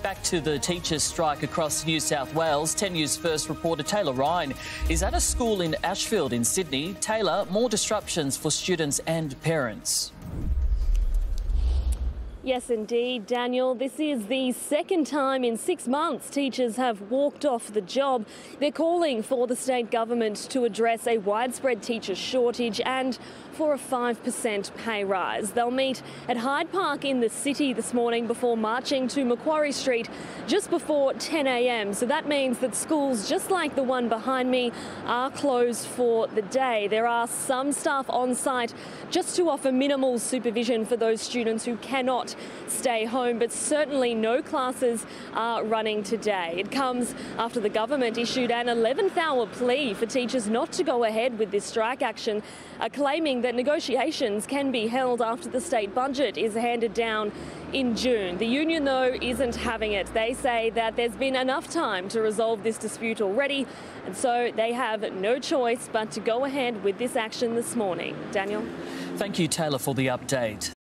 Back to the teachers' strike across New South Wales. 10 News First reporter Taylor Ryan is at a school in Ashfield in Sydney. Taylor, more disruptions for students and parents. Yes, indeed, Daniel. This is the second time in 6 months teachers have walked off the job. They're calling for the state government to address a widespread teacher shortage and for a 5% pay rise. They'll meet at Hyde Park in the city this morning before marching to Macquarie Street just before 10 a.m. So that means that schools just like the one behind me are closed for the day. There are some staff on site just to offer minimal supervision for those students who cannot stay home, but certainly no classes are running today. It comes after the government issued an 11th hour plea for teachers not to go ahead with this strike action, claiming that negotiations can be held after the state budget is handed down in June. The union, though, isn't having it. They say that there's been enough time to resolve this dispute already, and so they have no choice but to go ahead with this action this morning. Daniel? Thank you, Taylor, for the update.